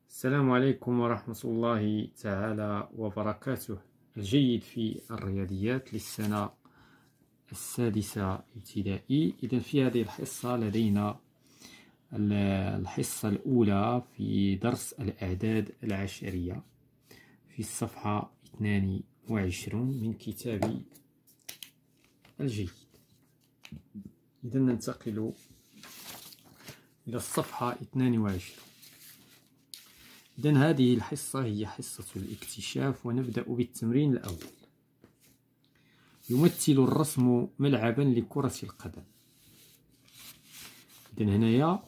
السلام عليكم ورحمة الله تعالى وبركاته. الجيد في الرياضيات للسنة السادسة ابتدائي. إذن في هذه الحصة لدينا الحصة الأولى في درس الأعداد العشرية في الصفحة 22 من كتاب الجيد. إذن ننتقل إلى الصفحة 22. إذن هذه الحصة هي حصة الاكتشاف، ونبدأ بالتمرين الأول. يمثل الرسم ملعبا لكرة القدم. إذن هنايا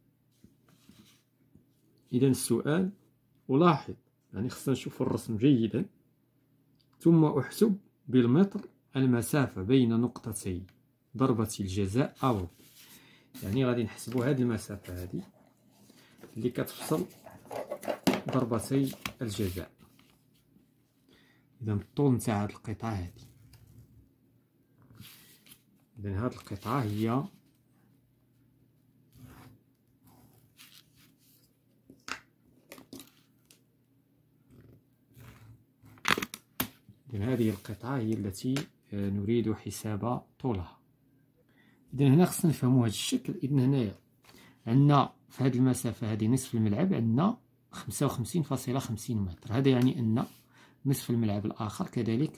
السؤال ألاحظ، يعني خصنا نشوف الرسم جيدا، ثم أحسب بالمتر المسافة بين نقطتي ضربة الجزاء أو، يعني غادي نحسبوا هذه المسافة هذه اللي كتفصل ضربتي الجزاء. إذا الطول نتاع هاد القطعة هذه، إذا هاد القطعة هي هذه القطعة هي التي نريد حساب طولها. إذا هنا خصنا نفهموا هذا الشكل. إذا هنايا عندنا في هذه المسافة هذه نصف الملعب عندنا 55.50 متر، هذا يعني أن نصف الملعب الآخر كذلك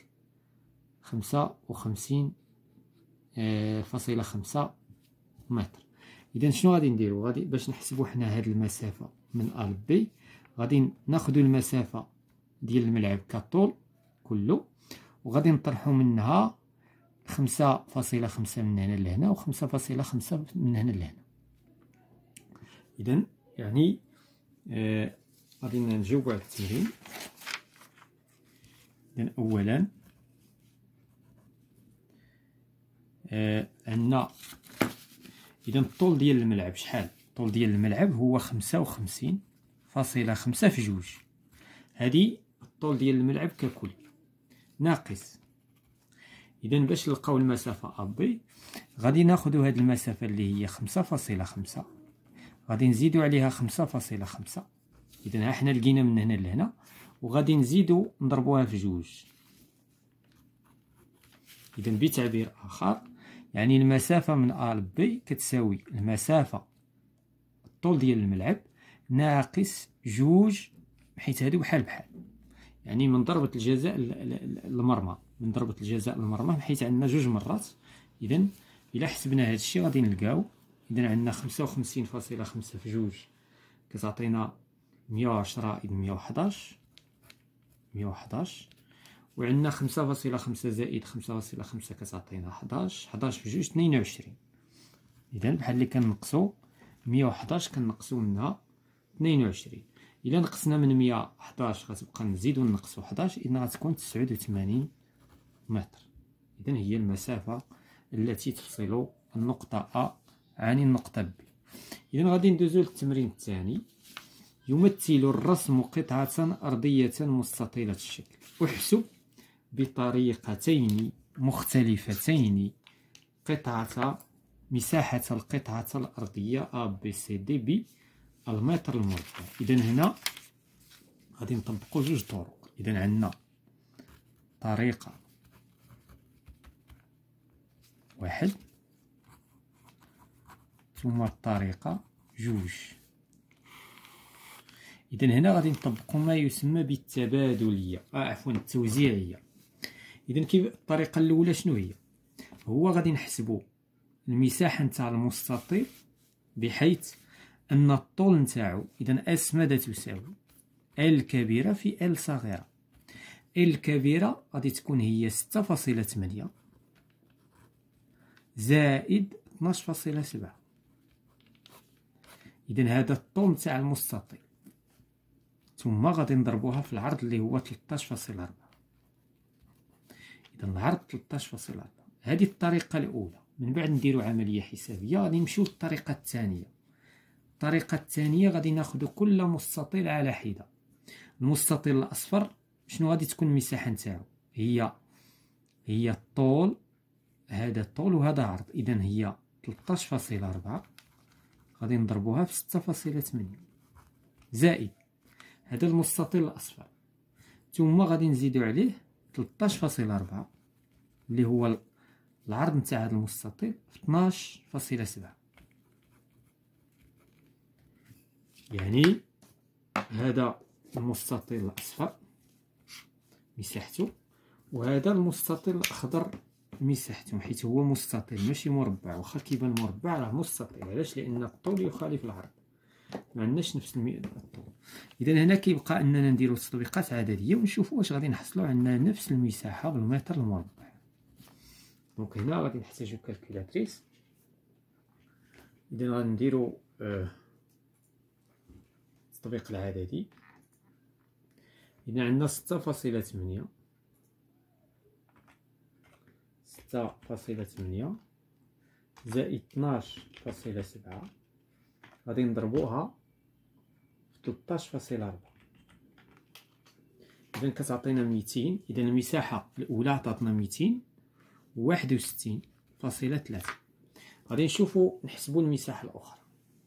55.5 متر. إذا شنو غادي نديرو؟ غادي باش نحسبو حنا هذه المسافة من أ ل ب، غادي ناخدو المسافة ديال الملعب كطول كله، وغادي نطرحو منها 5.5 من هنا لهنا و 5.5 من هنا لهنا. إذا يعني غادي نجاوبو على التمرين. إذا أولا عندنا إذا الطول ديال الملعب شحال؟ الطول ديال الملعب هو 55.5 في جوج، هذه الطول ديال الملعب ككل ناقص. إذا باش نلقاو المسافة أ بي غادي ناخدو هاد المسافة اللي هي 5.5، غادي نزيدو عليها 5.5. إذا ها حنا لقينا من هنا لهنا، وغادي نزيدو نضربوها في جوج. إذا بتعبير آخر يعني المسافة من أ ل بي كتساوي المسافة الطول ديال الملعب ناقص جوج، حيت هادو بحال بحال، يعني من ضربة الجزاء للمرمى، من ضربة الجزاء للمرمى، حيت عندنا جوج مرات. إذا إلا حسبنا هاد الشيء غادي نلقاو، إذا عندنا 55.5 في جوج كتعطينا 110. إذا 111 وعندنا 5.5 زائد 5.5 كتعطينا 11 في جوج 22. إذا بحال اللي كنقصو 111 كنقصو منها 22. إلا نقصنا من 111 غتبقى نزيدو نقصو 11، إذا غتكون 89 متر. إذا هي المسافة التي تفصل النقطة أ عن النقطة ب. إذا غادي ندوزو للتمرين الثاني. يمثل الرسم قطعة أرضية مستطيلة الشكل. أحسب بطريقتين مختلفتين مساحة القطعة الأرضية أ بي سي دي بالمتر المربع. إذا هنا غادي نطبقو جوج طرق. إذا عندنا طريقة واحد ثم الطريقة جوج. إذا هنا غادي نطبقو ما يسمى بالتبادلية، عفوا التوزيعية. إذا كيف الطريقة الأولى شنو هي؟ هو غادي نحسبو المساحة نتاع المستطيل بحيث أن الطول نتاعو، إذا أس ماذا تساوي؟ ال كبيرة في ال صغيرة. ال كبيرة غادي تكون هي 6.8 زائد 12.7. إذا هذا الطول نتاع المستطيل، ثم غادي نضربوها في العرض اللي هو 13.4. إذا العرض 13.4. هذه الطريقة الأولى. من بعد نديرو عملية حسابية غادي نمشيو للطريقة الثانية. الطريقة الثانية غادي ناخدو كل مستطيل على حدة. المستطيل الأصفر شنو غادي تكون المساحة نتاعو؟ هي الطول، هذا الطول وهذا عرض. إذا هي 13.4 غادي نضربوها في 6.8 زائد هذا المستطيل الأصفر، ثم غادي نزيدو عليه 13.4 اللي هو العرض نتاع هذا المستطيل في 12.7. يعني هذا المستطيل الأصفر مساحته، وهذا المستطيل الأخضر مساحته، حيت هو مستطيل ماشي مربع. واخا كيبان مربع راه مستطيل. علاش؟ لأن الطول يخالف العرض، ما عندناش نفس الطول. إذا هنا كيبقى أننا نديرو تطبيقات عددية ونشوفو واش غادي نحصلو عندنا نفس المساحة بالمتر المربع. دونك هنا غادي نحتاجو كالكولاتريس. إذا غادي نديرو التطبيق العددي. إذا عندنا 6.8 زائد 12.7 غادي نضربوها في 13.4. إذا كتعطينا 200. إذا المساحة الأولى عطاتنا 261.3. غادي نشوفو نحسبو المساحة الأخرى.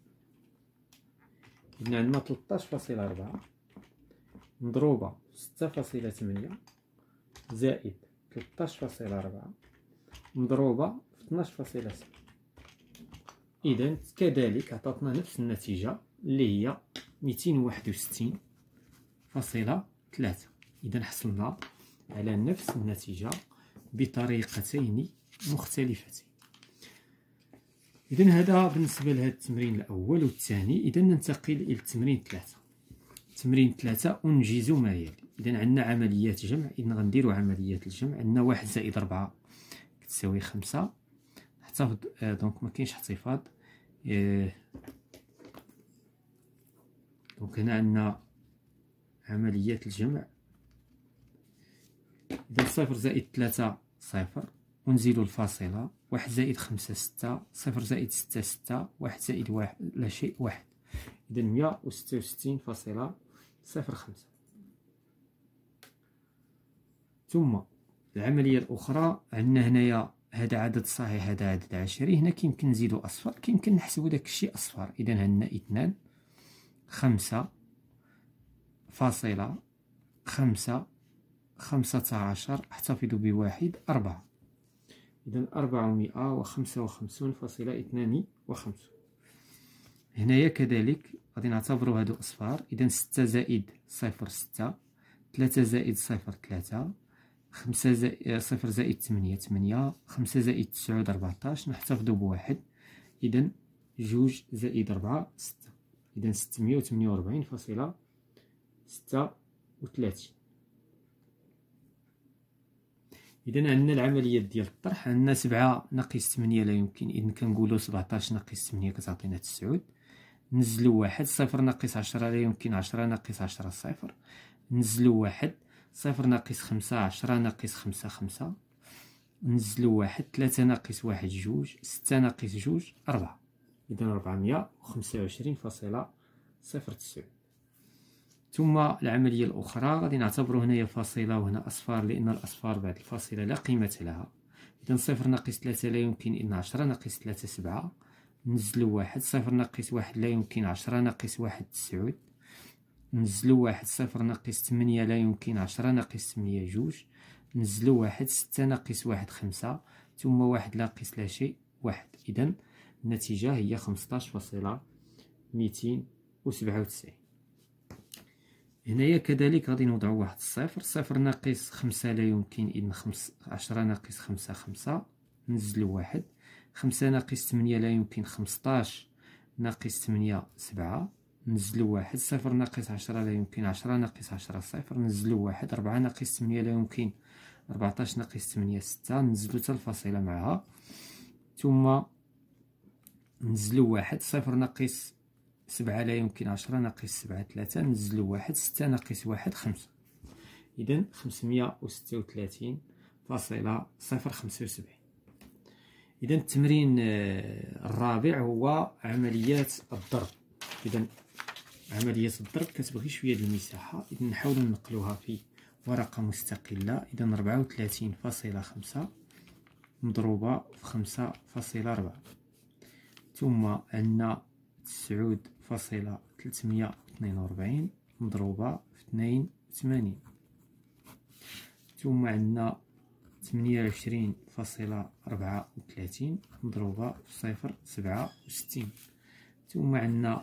إذا عندنا 13.4 مضروبة في 6.8 زائد 13.4 مضروبة في 12.7. إذا كذلك عطاتنا نفس النتيجة اللي هي 261.3. إذا حصلنا على نفس النتيجة بطريقتين مختلفتين. إذا هذا بالنسبة لهذا التمرين الأول والثاني. إذا ننتقل إلى التمرين 3. تمرين 3 أنجز ما يلي. إذا عندنا عمليات جمع. إذا غنديرو عمليات الجمع. عندنا 1 زائد 4 كتساوي 5. احتفظ دونك مكاينش احتفاظ. دونك هنا عندنا عمليات الجمع. إذا 0 زائد 3 0 ونزيدو الفاصلة. 1 زائد 5 6. 0 زائد 6 6. 1 زائد 1 لا شيء 1. إذا 166.05. ثم العملية الأخرى عندنا هنايا هذا عدد صحيح هذا عدد عشري. هنا كيمكن نزيدو أصفر، كيمكن نحسبو داك الشيء أصفر. إذا عندنا 2 5.5 15 احتفظ بواحد 4. إذا 455.52. هنايا كذلك غادي نعتبرو هادو أصفار. إذا 6 زائد 0 6. 3 زائد 0 3. 5 زائد 0 زائد 8 8. 5 زائد 9 14. نحتفظو بواحد. إذا 2 زائد 4 6. إذا 648.36. إذا عندنا العملية ديال الطرح. عندنا 7 ناقص 8 لا يمكن. إذا كنقولو 17 ناقص 8 كتعطينا 9. نزلو 1. 0 ناقص 10 لا يمكن. 10 ناقص 10 0. نزلو 1. 0 ناقص 5 10 ناقص 5 5. نزلو 1. 3 ناقص 1 2. 6 ناقص 2 4. إذا 425.09. ثم العملية الأخرى غادي نعتبرو هنايا فاصلة وهنا أصفار، لأن الأصفار بعد الفاصلة لا قيمة لها. إذا 0 ناقص 3 لا يمكن. إذا 10 ناقص 3 7. نزلو 1. 0 ناقص 1 لا يمكن. 10 ناقص 1 9. نزلو 1. 0 ناقص 8 لا يمكن. 10 ناقص 8 2. نزلو 1. 6 ناقص 1 5. ثم 1 ناقص لا شيء 1. إذا النتيجة هي 15.297. هنايا كذلك غادي نوضعو واحد الصفر. 0 ناقص 5 لا يمكن. إذا 10 ناقص 5 5. نزلو 1. 5 ناقص 8 لا يمكن. 15 ناقص 8 7. نزلو 1. 0 ناقص 10 لا يمكن. 10 ناقص 10 0. نزلو 1. 4 ناقص 8 لا يمكن. 14 ناقص 8 6. نزلو حتى الفاصلة معها. ثم نزلو 1. 0 ناقص 7 لا يمكن. 10 ناقص 7 3. نزلو 1. 6 ناقص 1 5. إذا 536.075. إذا التمرين الرابع هو عمليات الضرب. إذا عملية الضرب كتبغي شوية د المساحة. إذا نحاولو ننقلوها في ورقة مستقلة. إذا 34.5 مضروبة في 5.4. ثم عندنا 9.342 مضروبة في 82. ثم عندنا 28.34 مضروبة في 0.67. ثم عندنا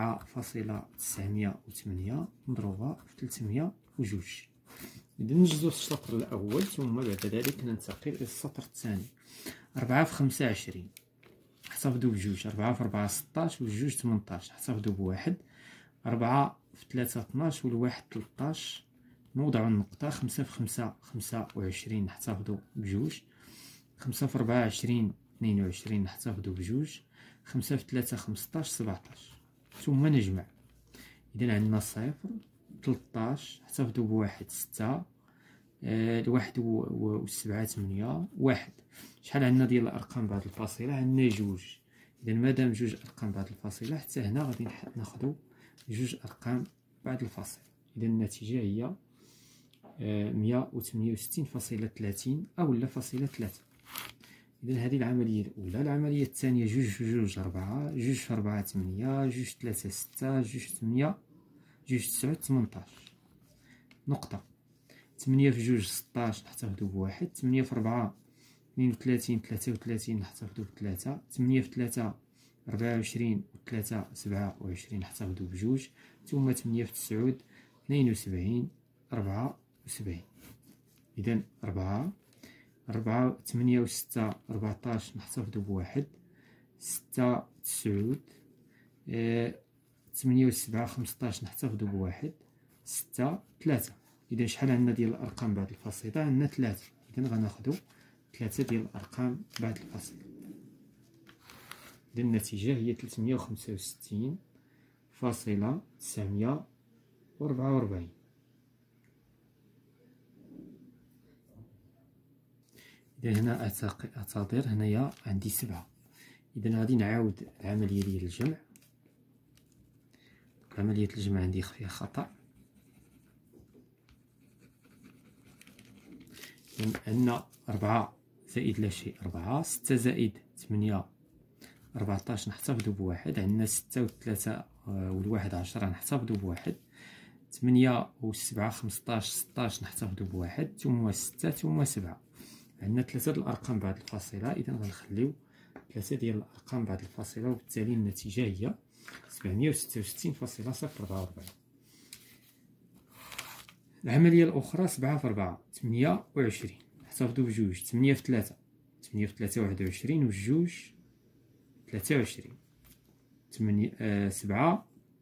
4.908 مضروبة في 302. إذا نجزو السطر الأول ثم بعد ذلك ننتقل إلى السطر الثاني. 4 في 25 احتفظوا بجوج. 4 في 4 16 والجوج 18 احتفظوا بواحد. 4 في 3 12 والواحد 13 نوضع النقطة. 5 في 5 25 نحتفظوا بجوج. 5 في 4 20 22 نحتفظوا بجوج. 5 في 3 15 17. ثم نجمع. إذا عندنا 0 13 احتفظوا بواحد 6 الواحد والسبعة 8 واحد. شحال عندنا ديال الأرقام بعد الفاصلة؟ عندنا جوج. إذا مادام جوج أرقام بعد الفاصلة حتى هنا غادي ناخدو جوج أرقام بعد الفاصلة. إذا النتيجة هي 168.30 أو فاصلة 3. إذا هذه العملية الأولى. العملية الثانية جوج في جوج 4 جوج في 4 8 جوج في 3 6 جوج في 8 جوج في 9 18 نقطة. 8 في جوج 16 نحتفظوا بواحد. 8 في 4 32 33 نحتفظوا بثلاثة. 8 في 3 24 و 3 27 نحتفظوا بجوج. ثم 8 في 9 72 74. إذا 4 8 و 6 14 نحتفظوا بواحد. 6 9 8 و 7 15 نحتفظوا بواحد. 6 3. إذا شحال عندنا ديال الأرقام بعد الفاصلة؟ عندنا 3. إذا غناخدو 3 ديال الأرقام بعد الفاصلة. إذا النتيجة هي 365.944. إذا هنا أعتذر هنايا عندي 7. إذا غادي نعاود العملية ديال الجمع. عملية الجمع عندي فيها خطأ. عندنا 4 زائد لا شيء 4. 6 زائد 8 14 نحتفظوا بواحد. عندنا 6 و 3 والواحد 10 نحتفظوا بواحد. 8 و 7 15 16 نحتفظوا بواحد. ثم 6 ثم 7. عندنا 3 ديال الأرقام بعد الفاصلة. إذا غنخليو 3 ديال الأرقام بعد الفاصلة وبالتالي النتيجة هي 766.044. العملية الأخرى 7 في 4 28 نحتفظوا بجوج. 8 في 3 8 في 3 21 والجوج 23. 7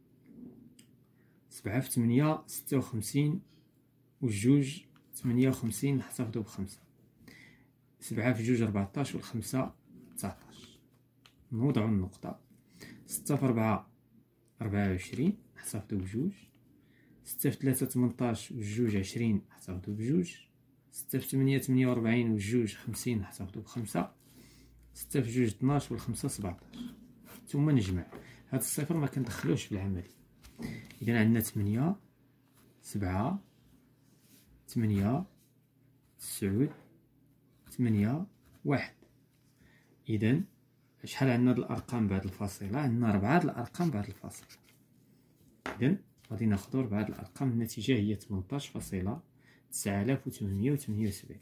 في 8 56 والجوج 58 نحتفظوا بخمسة. 7 في جوج 14 والخمسة 19 نوضعوا النقطة. 6 في 4 24 نحتفظوا بجوج. 6 في 3 18 والجوج 20 نحتفظوا بجوج. 6 في 8 48 والجوج 50 نحتفظوا بخمسة. 6 في جوج 12 والخمسة 17. ثم نجمع. هاد الصفر ما كندخلوش في العملية. إذا عندنا 8 7 8 9 8 1. إذا شحال عندنا د الأرقام بعد الفاصلة؟ عندنا 4 د الأرقام بعد الفاصلة. إذا غادي ناخدو 4 د الأرقام. النتيجة هي 18.9878.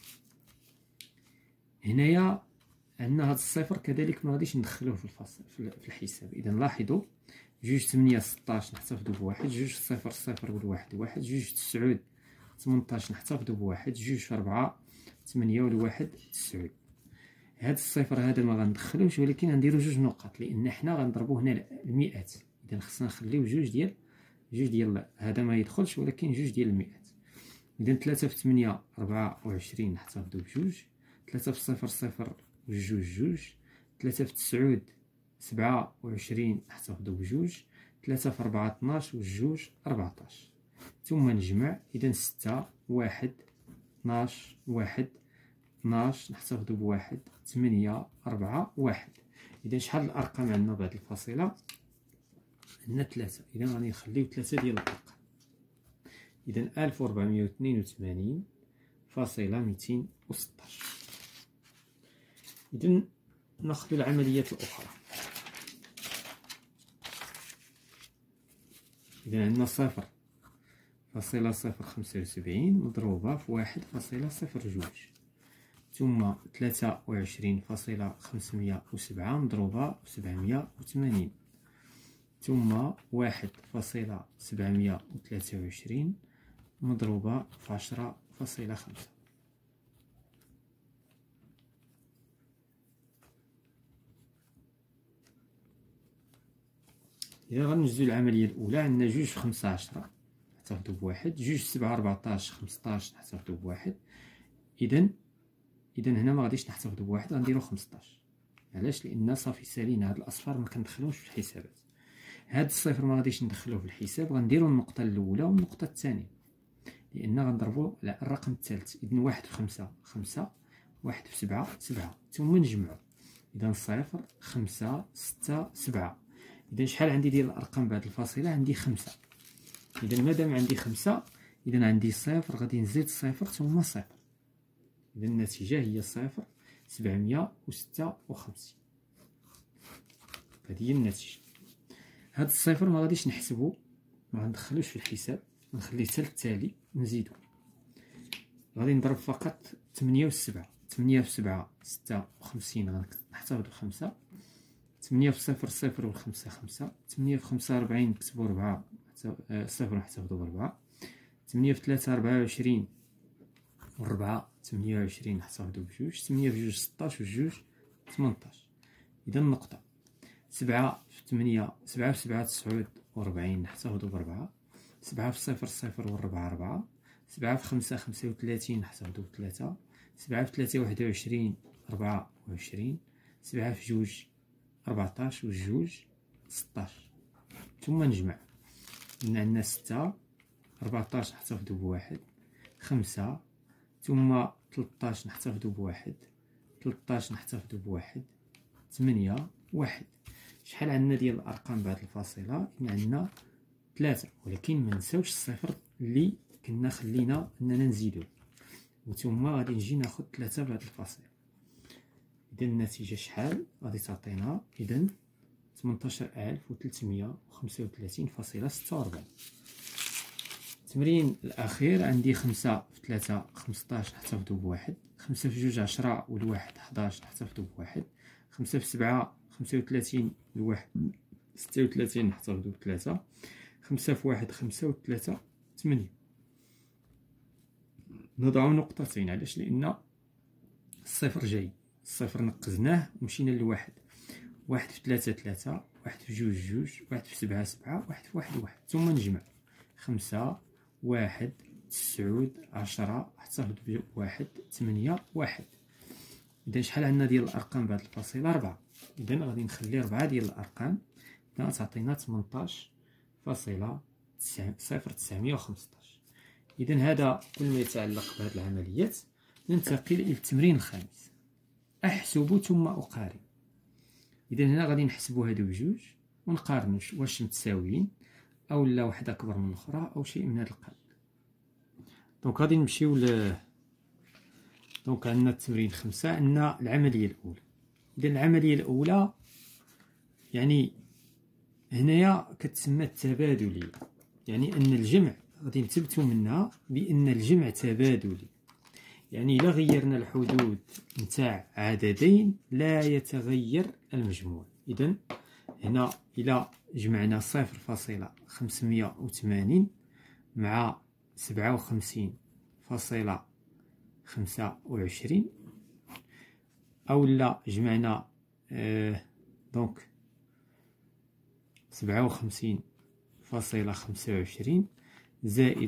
هنايا عندنا هاد الصفر كذلك ما غاديش ندخلوه في الفاصل في الحساب. إذا لاحظوا جوج 8 16 نحتفظوا بواحد. جوج 0 0 والواحد واحد. جوج 9 18 نحتفظوا بواحد. جوج في 4 8 والواحد 9. هاد الصفر هذا ما غندخلوش ولكن غنديرو جوج نقط لأن حنا غنضربو هنا المئات. إذا خصنا نخليو جوج ديال هذا ما يدخلش ولكن جوج ديال المئات. إذا 3 في 8 24 نحتفظوا بجوج. 3 في 0 0 والجوج جوج. 3 في 9 27 نحتفظوا بجوج. 3 في 4 12 والجوج 14. ثم نجمع. إذا 6 1 12 1 12 نحتفظوا بواحد. 8 4 1. إذا شحال الأرقام عندنا بعد الفاصلة؟ عندنا 3. إذا غادي نخليو 3 ديال الأرقام. إذا 1482.216. إذا ناخذ العمليات الأخرى. إذا عندنا 0 فاصلة 0.75 مضروبة في 1.02، ثم 23.507 مضروبة في 780، ثم 1.723 مضروبة في 10.5. إذا غنجزو العملية الأولى، عندنا 2 في 5 10 نحتفظو بواحد، 2 في 7 14 15 نحتفظو بواحد. إذا هنا ما غاديش نحتفظو بواحد، غنديرو 15. علاش؟ لأن صافي سالينا هاد الأصفار ما كندخلوش في الحسابات. هاد الصفر ما غاديش ندخلوه في الحساب، غنديرو النقطة الأولى والنقطة الثانية، لأن غنضربو على الرقم الثالث. إذن 1 في 5 5، 1 في 7 7، ثم نجمعو. إذا 0 5 6 7. إذا شحال عندي ديال الأرقام بعد الفاصلة؟ عندي 5. إذا مادام عندي 5، إذا عندي 0 غادي نزيد 0 ثم 0. إذا النتيجة هي 0.756. هذه هي النتيجة. هاد الصفر ما غاديش نحسبو، ما غندخلوش في الحساب، نخليه حتى للتالي نزيدو. غادي نضرب فقط 8 و 7. 8 في 7 56 غنحتفظ ب5. 8 في 0 0 و 5 5. 8 في 5 40 نكتبو 4 صفر نحتفظو ب4. 8 في 3 24 و 4 28 نحتفظو ب2. 8 في 2 16 و 2 18. إذا النقطة 7 في 8 7 في 7 49 نحتفظو ب4. 7 في 0 0 و 4 4. 7 في 5 35 نحتفظو ب3. 7 في 3 21 24. 7 في 2 14 و 2 16. ثم نجمع. عندنا 6 14 نحتفظو بواحد، 5 ثم 13 نحتفظو بواحد، 13 نحتفظو بواحد، 8 1. شحال عندنا ديال الأرقام بعد الفاصلة؟ عندنا 3، ولكن منساوش الصفر اللي كنا خلينا أننا نزيدوه، وثم غادي نجي ناخد 3 بعد الفاصلة. إذا النتيجة شحال غادي تعطينا؟ إذا 18335.46. التمرين الأخير عندي 5 في 3 15 نحتفظو بواحد، 5 في 2 10 والواحد 11 نحتفظو بواحد، 5 في 7 35 والواحد 36 نحتفظو ب3، 5 في 1 5 و3 8. نضع نقطتين. علاش؟ لأن الصفر جاي، الصفر نقزناه ومشينا للواحد. 1 في 3 3، 1 في 2 2، 1 في 7 7، 1 في 1 1. ثم نجمع 5 1 9 10 احتفظ بواحد 8 1. إذا شحال عندنا ديال الأرقام بعد الفاصلة؟ 4. إذا غادي نخلي 4 ديال الأرقام، إذا تعطينا 18.0915. إذا هذا كل ما يتعلق بهذه العمليات. ننتقل إلى التمرين الخامس. أحسب ثم أقارن. إذا هنا غادي نحسبو هادو بجوج ونقارنو واش متساويين أو لا واحدة أكبر من الأخرى أو شيء من هذا القبيل. دونك غادي نمشيو دونك عندنا التمرين 5، عندنا العملية الأولى. إذا العملية الأولى يعني هنايا كتسمى التبادلية، يعني أن الجمع غادي نثبتو منها بأن الجمع تبادلي، يعني إلا غيرنا الحدود نتاع عددين لا يتغير المجموع. إذا هنا إلا جمعنا 0.580 مع 57.25 أو لا جمعنا دونك 57.25 زائد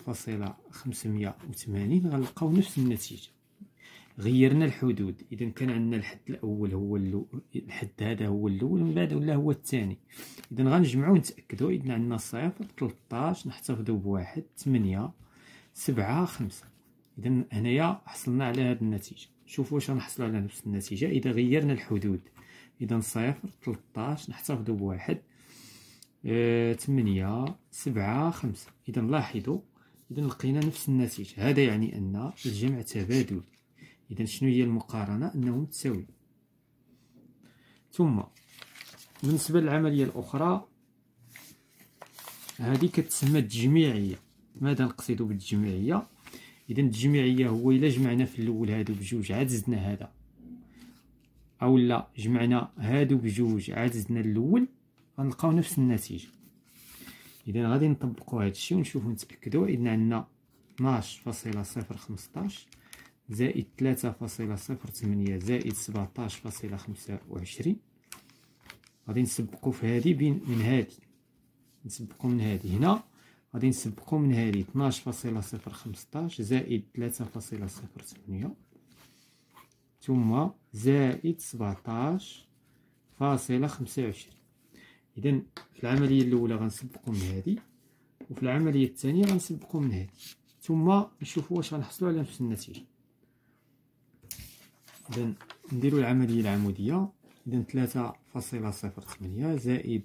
0.580 غنلقاو نفس النتيجة. غيرنا الحدود، إذا كان عندنا الحد الأول هو الحد هذا هو الأول، ومن بعد ولا هو الثاني. إذا غنجمعو ونتأكدو. إذا عندنا 0 13 نحتفظو بواحد، 8 7 5. إذا هنايا حصلنا على هذه النتيجة. شوفوا واش غنحصلو على نفس النتيجة إذا غيرنا الحدود. إذا 0 13 نحتفظو بواحد، 8 7 5. إذا لاحظوا، إذا لقينا نفس النتيجة. هذا يعني أن الجمع تبادلي. إذا شنو هي المقارنة؟ أنهم متساويين. ثم بالنسبة للعملية الأخرى، هذه كتسمى التجميعية. ماذا نقصد بالتجميعية؟ إذا التجميعية هو إلا جمعنا في الأول هادو بجوج عاد زدنا هذا، أو لا جمعنا هادو بجوج عاد زدنا الأول، غنلقاو نفس النتيجة. إذا غادي نطبقو هادشي ونشوفو نتأكدو. إذا عندنا 12.015 زائد 3.08 زائد 17.25. غادي نسبقو في هادي من هادي، نسبقو من هادي هنا، غادي نسبقو من هادي 12.015 زائد 3.08 ثم زائد 17.25. إذا في العملية الأولى غنسبقو من هادي، وفي العملية الثانية غنسبقو من هادي، ثم نشوفو واش غنحصلو على نفس النتيجة. إذا نديرو العملية العمودية. إذا 3.08 زائد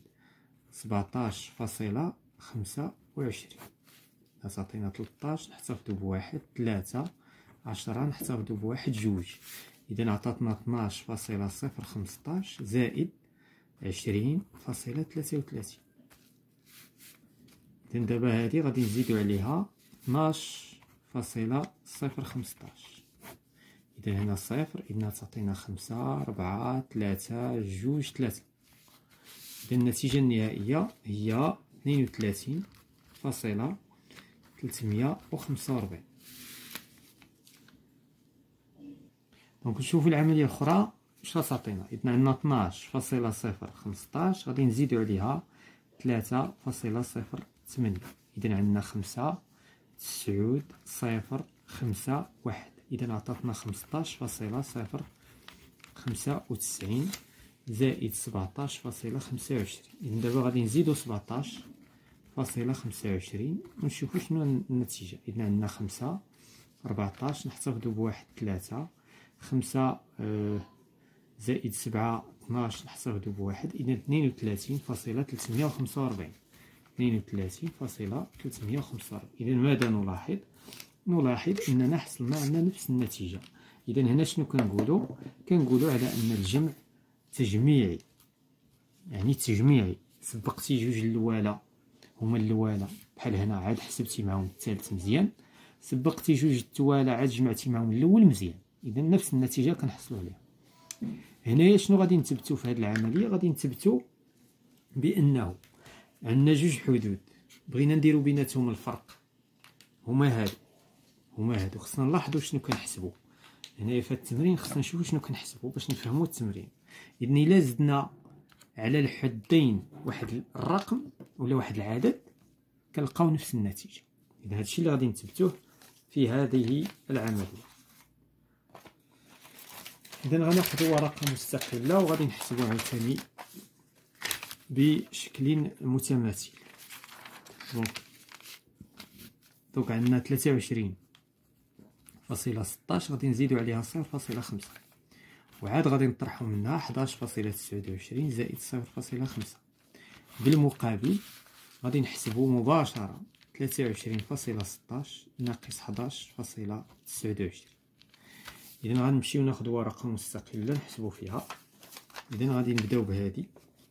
17.25 تعطينا 13، نحتفظو بواحد، 3 10 نحتفظو بواحد، جوج. إذا عطاتنا 12.015 زائد 20.33. إذا دابا هادي غادي نزيدو عليها 12.015. إذا هنا صفر، إذا تعطينا 5 4 3 جوج 3. إذا النتيجة النهائية هي 32.345. دونك نشوفو العملية الأخرى واش غتعطينا. إذا عندنا 12.015 غادي نزيدو عليها 3.08. إذا عندنا 5 9 0 5 1. إذا عطاتنا 15.095 زائد 17.25. إذا دابا غادي نزيدو 17.25 ونشوفو شنو النتيجة. إذا عندنا 5 14 نحتفظو بواحد، 3 5 زائد 7 12 نحتفظو بواحد. إذا 32.345. 32.345. إذا ماذا نلاحظ؟ نلاحظ أننا حصلنا على نفس النتيجة. إذا هنا شنو كنقولو؟ كنقولو على أن الجمع تجميعي، يعني تجميعي. سبقتي جوج الأولى هما الأولى بحال هنا عاد حسبتي معاهم الثالث مزيان، سبقتي جوج التوالى عاد جمعتي معاهم الأول مزيان. إذا نفس النتيجة كنحصلو عليها. هنايا شنو غادي نثبتو في هذه العملية؟ غادي نثبتو بأنه عندنا جوج حدود بغينا نديرو بيناتهم الفرق، هما هادو خصنا نلاحظو شنو كنحسبو. هنايا في التمرين خصنا نشوفو شنو كنحسبو باش نفهمو التمرين. إذن إلا زدنا على الحدين واحد الرقم ولا واحد العدد كنلقاو نفس النتيجة. إذا هادشي اللي غادي نثبتوه في هذه العملية. إذا غناخدو ورقة مستقلة وغادي نحسبو عاوتاني بشكل متماثل. دونك عندنا 23.16 غادي نزيدو عليها 0.5 وعاد غادي نطرحو منها 11.29 زائد 0.5. بالمقابل غادي نحسبو مباشرة 23.16 ناقص 11.29. إذا غنمشيو ناخدو ورقة مستقلة نحسبو فيها. إذا غادي نبداو بهادي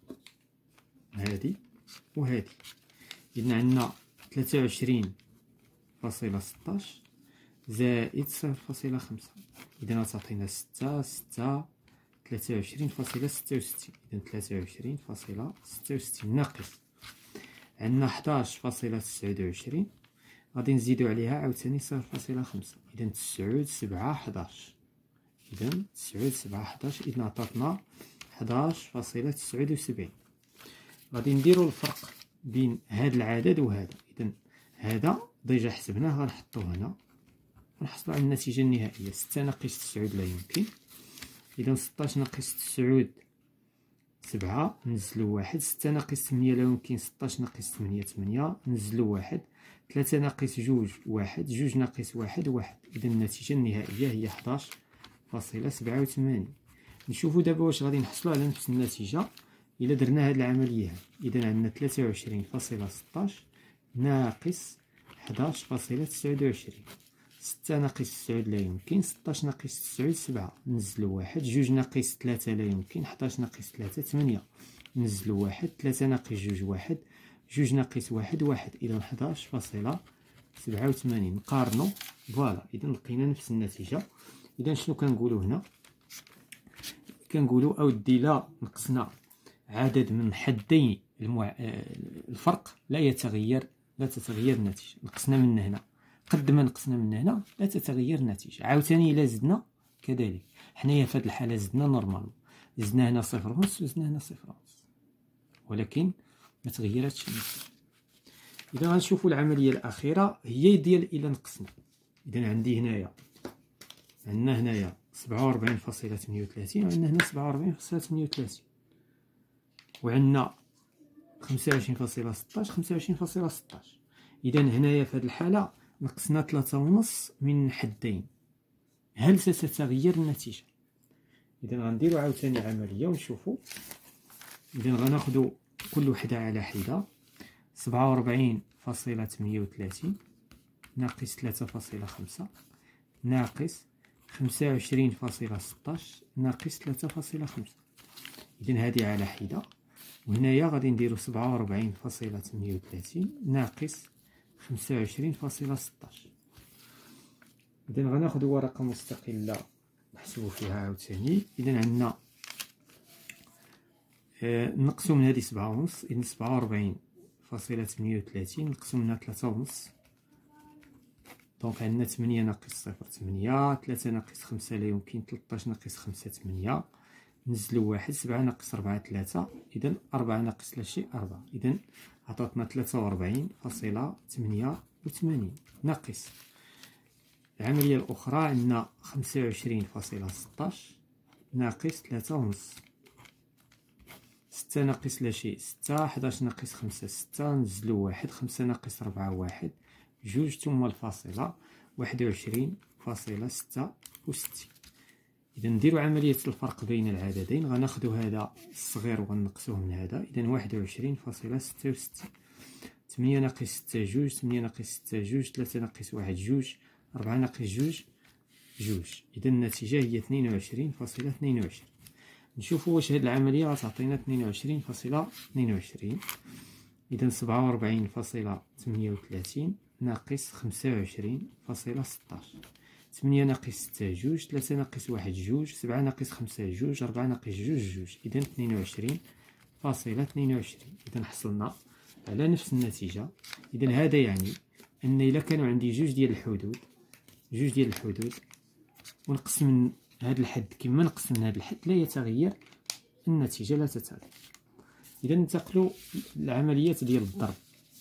وهادي. إذا عندنا 23.16 زائد 0.5. إذا تعطينا 6 6 23.66. إذا 23.66 ناقص عندنا 11.29 غادي نزيدو عليها عاوتاني 0.5. إذا 9 7 11. إذا 9 7 11. إذا عطاتنا 11.79. غادي نديرو الفرق بين هاد العدد وهذا. إذا هذا ديجا حسبناه غنحطوه هنا ونحصلو على النتيجة النهائية. 6 ناقص 9 لا يمكن. إذا 16 ناقص 9 7 نزلو 1. 6 ناقص 8 لا يمكن. 16 ناقص 8 8 نزلو 1. 3 ناقص 2 1. 2 ناقص 1 1. إذا النتيجة النهائية هي 11.87. نشوفو دابا واش غادي نحصلو على نفس النتيجة إلا درنا هاد العملية هادي. إذا عندنا 23.16 ناقص 11.29. 6 ناقص 9 لا يمكن. 16 ناقص 9 7 نزلو 1. 2 ناقص 3 لا يمكن. 11 ناقص 3 8 نزلو 1. 3 ناقص 2 1. 2 ناقص 1 1. إذا 87 نقارنو فوالا. إذا لقينا نفس النتيجة. إذا شنو كنقولو هنا؟ كنقولو أودي لا نقصنا عدد من حدي الفرق لا تتغير النتيجة. نقصنا من هنا قد ما نقصنا من هنا لا تتغير النتيجة. عاوتاني إلا زدنا كذلك، حنايا في هذه الحالة زدنا نورمال، زدنا هنا 0.5 وزدنا هنا 0.5، ولكن ما تغيرتش النتيجة. إذا غنشوفو العملية الأخيرة هي ديال إلا نقصنا. إذا عندي هنايا عندنا هنايا 47.38 وعندنا هنا 47.38 وعندنا 25.16 25.16. إذا هنايا في هذه الحالة نقصنا 3.5 من حدين. هل ستتغير النتيجة؟ إذا غنديرو عاوتاني عملية ونشوفو. إذا غناخدو كل وحدة على حدة. 47.38 ناقص 3.5 ناقص 25.16 ناقص 3.5. إذا هذه على حدة، وهنايا غادي نديرو 47.38 ناقص 25.16. إذا غناخدو ورقة مستقلة نحسبو فيها عاوتاني. إذا عندنا نقصو من هذه 7.5، إذا 47.38 نقصو منها 3.5، دونك عندنا 8 ناقص 0 8، 3 ناقص 5 لا يمكن، 13 ناقص 5 8، نزلو 1، 7 ناقص 4 3، إذا 4 ناقص لا شيء 4. إذا عطاتنا 43.88 ناقص العملية الأخرى عندنا 25.16 ناقص 3.5، 6 ناقص لا شيء 6، 11 ناقص 5 6، نزلو 1، 5 ناقص 4 1، جوج ثم الفاصلة 21.66. إذا نديرو عملية الفرق بين العددين. غناخدو هذا الصغير وغنقصوه من هذا. إذا 21.66. 8 ناقص 6 جوج، 8 ناقص 6 جوج، 3 ناقص 1 جوج، 4 ناقص جوج جوج. إذا النتيجة هي 22.22. نشوفو واش هاد العملية غتعطينا 22.22. إذا 47.38 ناقص 25.16. 8 ناقص 6 جوج، 3 ناقص 1 جوج، 7 ناقص 5 جوج، 4 ناقص جوج جوج. إذا 22.22. إذا حصلنا على نفس النتيجة. إذا هذا يعني أن إلا كانوا عندي جوج ديال الحدود ونقص من هذا الحد كما نقص من هذا الحد لا يتغير النتيجة، لا تتغير. إذا ننتقلوا للعمليات ديال الضرب.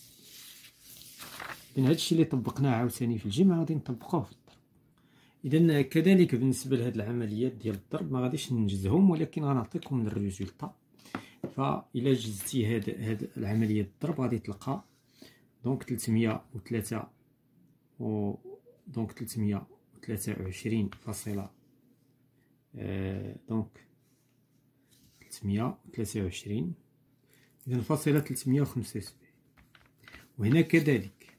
إذا هذا الشيء اللي طبقناه عاوتاني في الجمع غادي نطبقوه في الضرب. إذا كذلك بالنسبة لهاد العمليات ديال الضرب ما غاديش ننجزهم، ولكن غنعطيكم من الريزولطا. فإلا جزتي هاد العملية الضرب غادي تلقى دونك 303 دونك 323 فاصلة دونك 323. إذا فاصلة 375. وهنا كذلك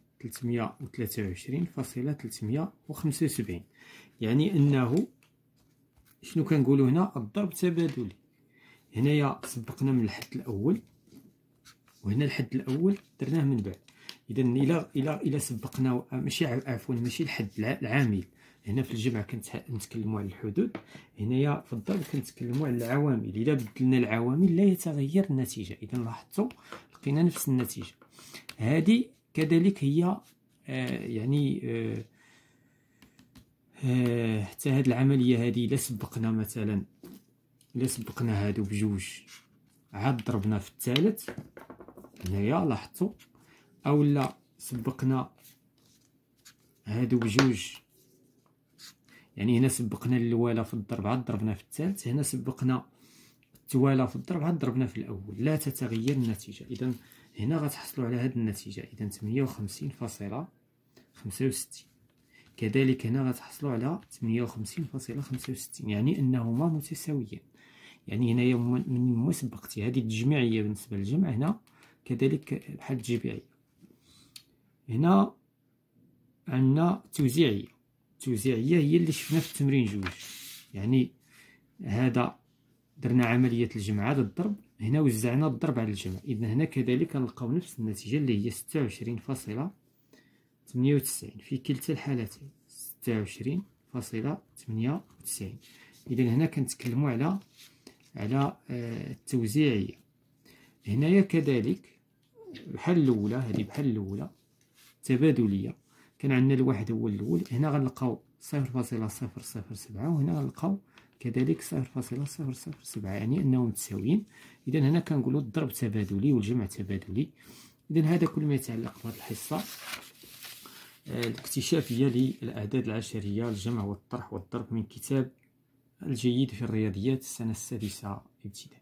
323.375. يعني أنه شنو كنقولوا هنا؟ الضرب تبادلي. هنايا سبقنا من الحد الأول، وهنا الحد الأول درناه من بعد. إذا إلا سبقنا ماشي الحد العامل. هنا في الجمع كنتكلموا على الحدود، هنايا في الضرب كنتكلموا على العوامل. إلا بدلنا العوامل لا يتغير النتيجة. إذا لاحظتوا لقينا نفس النتيجة. هذه كذلك هي حتى هاد العملية هذه إلا سبقنا مثلا هادو بجوج عاد ضربنا في الثالث هنايا لاحظتوا، أو لا سبقنا هادو بجوج، يعني هنا سبقنا الوالة في الضرب عاد ضربنا في الثالث، هنا سبقنا التوالى في الضرب عاد ضربنا في الأول، لا تتغير النتيجة. إذا هنا غتحصلوا على هاد النتيجة. إذا 58.65. كذلك هنا غتحصلوا على 58.65، يعني أنهما متساويان. يعني هنايا من سبقتي هذه التجميعية بالنسبة للجمع، هنا كذلك بحال التجميعية. هنا عندنا التوزيعية هي اللي شفنا في التمرين جوج. يعني هذا درنا عملية الجمع على الضرب، هنا وزعنا الضرب على الجمع. إذا هنا كذلك غنلقاو نفس النتيجة اللي هي 26.65. 98 في كلتا الحالتين 26.98. إذا هنا كنتكلموا على التوزيعية. هنايا كذلك بحال الأولى، هذه بحال الأولى تبادلية. كان عندنا الواحد هو الأول، هنا غنلقاو 0.007 وهنا غنلقاو كذلك 0.007، يعني أنهم متساويين. إذا هنا كنقولوا الضرب تبادلي والجمع تبادلي. إذا هذا كل ما يتعلق بهذه الحصة الاكتشافية للأعداد العشرية، الجمع والطرح والضرب، من كتاب الجيد في الرياضيات السنة السادسة ابتدائي.